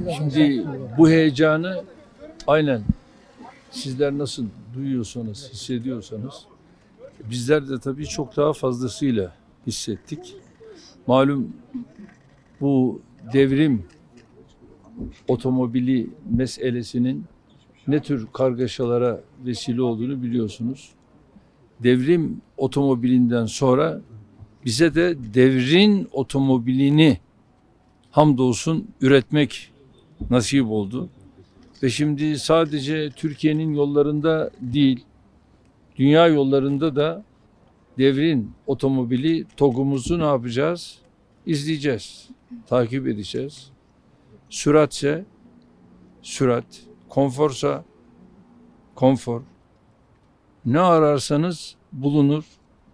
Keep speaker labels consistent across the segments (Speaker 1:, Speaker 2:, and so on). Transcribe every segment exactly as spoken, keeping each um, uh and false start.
Speaker 1: Şimdi bu heyecanı aynen sizler nasıl duyuyorsanız, hissediyorsanız bizler de tabii çok daha fazlasıyla hissettik. Malum bu devrim otomobili meselesinin ne tür kargaşalara vesile olduğunu biliyorsunuz. Devrim otomobilinden sonra bize de devrin otomobilini hamdolsun üretmek nasip oldu. Ve şimdi sadece Türkiye'nin yollarında değil, dünya yollarında da devrin otomobili TOG'umuzu ne yapacağız? İzleyeceğiz, takip edeceğiz. Süratse sürat, konforsa konfor. Ne ararsanız bulunur.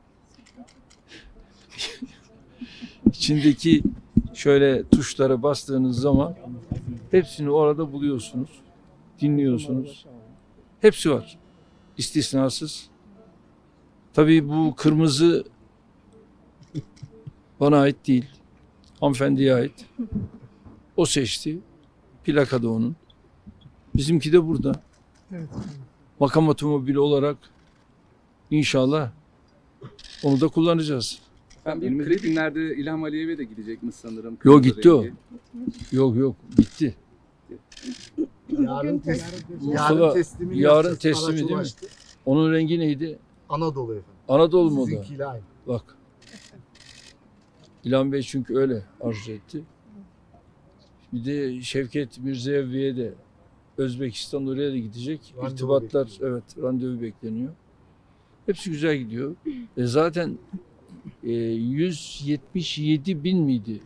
Speaker 1: İçindeki şöyle tuşlara bastığınız zaman hepsini orada buluyorsunuz, dinliyorsunuz. Hepsi var, istisnasız. Tabii bu kırmızı bana ait değil, hanımefendiye ait. O seçti, plaka da onun. Bizimki de burada.
Speaker 2: Evet.
Speaker 1: Makam otomobili olarak inşallah onu da kullanacağız.
Speaker 3: Ben önümüzdeki günlerde İlham Aliyev'e de gidecekmiş sanırım.
Speaker 1: Yok
Speaker 3: Kırmızı
Speaker 1: gitti o.
Speaker 3: rengi.
Speaker 1: Yok yok bitti.
Speaker 2: Yarın, tes
Speaker 1: Mustafa,
Speaker 2: yarın teslimini
Speaker 1: yarın
Speaker 2: yapacağız.
Speaker 1: teslimi
Speaker 2: Araç
Speaker 1: değil mi?
Speaker 2: ulaştı.
Speaker 1: Onun rengi neydi?
Speaker 2: Anadolu efendim.
Speaker 1: Anadolu mu o da?
Speaker 2: Sizinkiyle aynı.
Speaker 1: Bak. İlhan Bey çünkü öyle arzu etti. Bir de Şevket Mirziyevi'ye de Özbekistan oraya da gidecek.
Speaker 2: Randevu
Speaker 1: İrtibatlar
Speaker 2: bekleniyor.
Speaker 1: evet randevu bekleniyor. Hepsi güzel gidiyor. E zaten e, yüz yetmiş yedi bin miydi?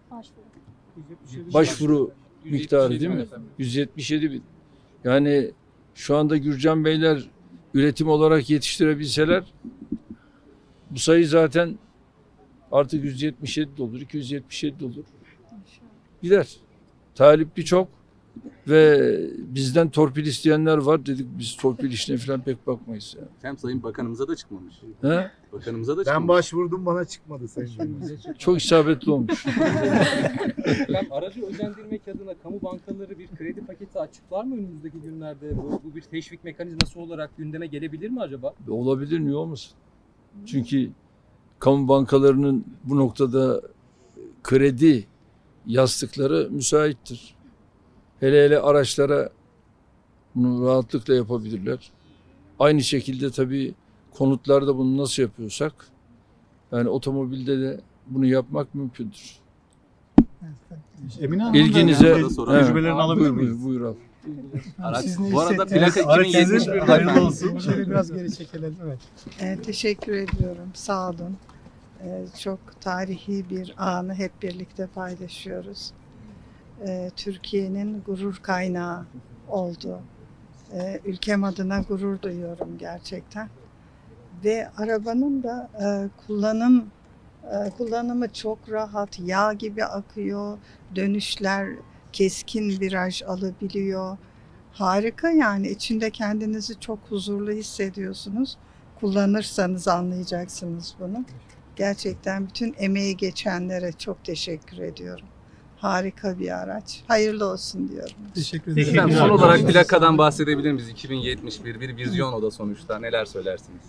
Speaker 1: Başvuru miktarı değil mi? yüz yetmiş yedi bin. Yani şu anda Gürcan Beyler üretim olarak yetiştirebilseler bu sayı zaten artık yüz yetmiş yedi de olur, iki yüz yetmiş yedi de olur. Gider. Talip birçok ve bizden torpil isteyenler var. Dedik biz torpil işine falan pek bakmayız. Yani.
Speaker 3: Hem Sayın Bakanımıza da çıkmamış.
Speaker 1: He?
Speaker 3: Bakanımıza da
Speaker 2: Ben
Speaker 3: çıkmamış.
Speaker 2: başvurdum, bana çıkmadı Sayın Cumhurbaşkanı.
Speaker 1: Çok isabetli olmuş.
Speaker 4: Ben aracı özendirmek adına kamu bankaları bir kredi paketi açıklar mı önümüzdeki günlerde? Bu, bu bir teşvik mekanizması olarak gündeme gelebilir mi acaba?
Speaker 1: Olabilir, niye olmasın? Çünkü kamu bankalarının bu noktada kredi yastıkları müsaittir. Hele hele araçlara bunu rahatlıkla yapabilirler. Aynı şekilde tabii konutlarda bunu nasıl yapıyorsak yani otomobilde de bunu yapmak mümkündür.
Speaker 5: Emine Hanım
Speaker 1: İlginize
Speaker 3: yani soru-
Speaker 5: tecrübelerini alabilir
Speaker 1: buyur,
Speaker 5: miyiz?
Speaker 1: buyur, buyur al.
Speaker 3: Araç,
Speaker 5: Siz ne
Speaker 3: bu arada
Speaker 5: hissettiniz?
Speaker 3: plaka iki bin yetmiş
Speaker 5: Herkesin
Speaker 3: bir'de
Speaker 5: hayırlı
Speaker 3: efendim.
Speaker 5: olsun. Şöyle biraz geri çekelim. Evet.
Speaker 6: Ee, teşekkür ediyorum. Sağ olun. Ee, çok tarihi bir anı hep birlikte paylaşıyoruz. Ee, Türkiye'nin gurur kaynağı oldu. Ee, ülkem adına gurur duyuyorum gerçekten. Ve arabanın da e, kullanım e, kullanımı çok rahat, yağ gibi akıyor. Dönüşler keskin viraj alabiliyor. Harika yani. İçinde kendinizi çok huzurlu hissediyorsunuz. Kullanırsanız anlayacaksınız bunu. Gerçekten bütün emeği geçenlere çok teşekkür ediyorum. Harika bir araç. Hayırlı olsun diyorum.
Speaker 5: Teşekkür ederim.
Speaker 3: Efendim, son olarak plakadan bahsedebilir miyiz? iki bin yetmiş bir bir vizyon o da sonuçta. Neler söylersiniz?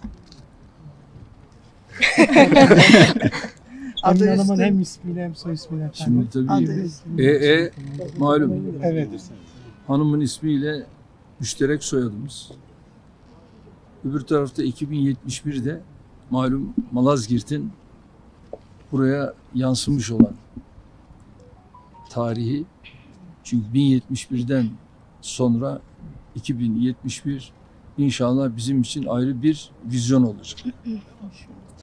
Speaker 6: Adı
Speaker 5: Emine Hanım'ın
Speaker 6: üstü-
Speaker 5: hem ismiyle hem soy ismiyle efendim.
Speaker 1: Şimdi
Speaker 6: Adı
Speaker 1: tabii
Speaker 6: üstü.
Speaker 1: E E malum
Speaker 5: Evet.
Speaker 1: hanımın ismiyle müşterek soyadımız. Öbür tarafta iki bin yetmiş bir'de malum Malazgirt'in buraya yansımış olan tarihi. Çünkü bin yetmiş bir'den sonra iki bin yetmiş bir inşallah bizim için ayrı bir vizyon olacak.